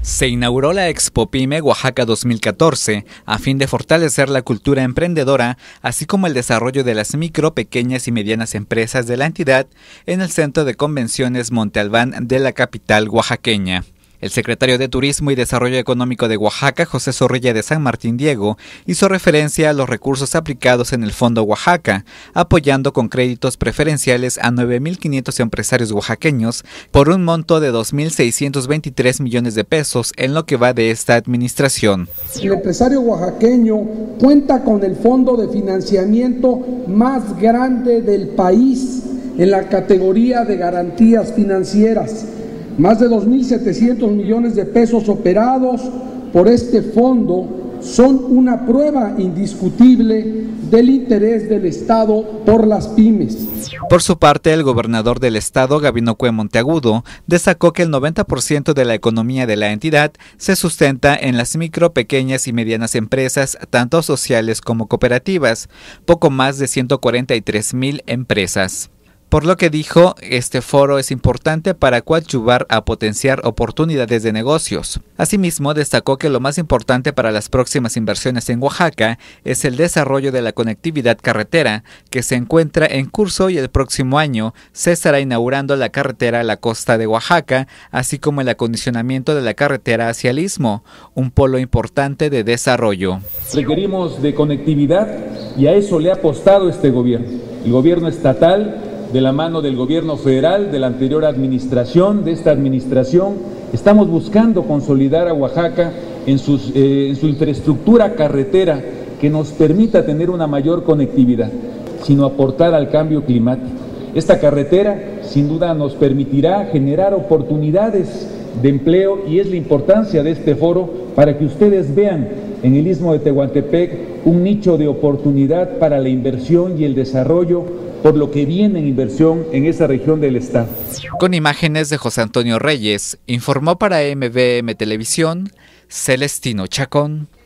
Se inauguró la Expo Pyme Oaxaca 2014 a fin de fortalecer la cultura emprendedora, así como el desarrollo de las micro, pequeñas y medianas empresas de la entidad en el Centro de Convenciones Monte Albán de la capital oaxaqueña. El secretario de Turismo y Desarrollo Económico de Oaxaca, José Zorrilla de San Martín Diego, hizo referencia a los recursos aplicados en el Fondo Oaxaca, apoyando con créditos preferenciales a 9.500 empresarios oaxaqueños por un monto de 2.623 millones de pesos en lo que va de esta administración. El empresario oaxaqueño cuenta con el fondo de financiamiento más grande del país en la categoría de garantías financieras. Más de 2.700 millones de pesos operados por este fondo son una prueba indiscutible del interés del Estado por las pymes. Por su parte, el gobernador del estado, Gabino Cue Monteagudo, destacó que el 90% de la economía de la entidad se sustenta en las micro, pequeñas y medianas empresas, tanto sociales como cooperativas, poco más de 143,000 empresas. Por lo que dijo, este foro es importante para coadyuvar a potenciar oportunidades de negocios. Asimismo, destacó que lo más importante para las próximas inversiones en Oaxaca es el desarrollo de la conectividad carretera, que se encuentra en curso y el próximo año se estará inaugurando la carretera a la costa de Oaxaca, así como el acondicionamiento de la carretera hacia el Istmo, un polo importante de desarrollo. Requerimos de conectividad y a eso le ha apostado este gobierno, el gobierno estatal, de la mano del gobierno federal, de la anterior administración, de esta administración. Estamos buscando consolidar a Oaxaca en su infraestructura carretera que nos permita tener una mayor conectividad, sino aportar al cambio climático. Esta carretera sin duda nos permitirá generar oportunidades de empleo y es la importancia de este foro para que ustedes vean en el Istmo de Tehuantepec un nicho de oportunidad para la inversión y el desarrollo, por lo que viene en inversión en esa región del estado. Con imágenes de José Antonio Reyes, informó para MVM Televisión, Celestino Chacón.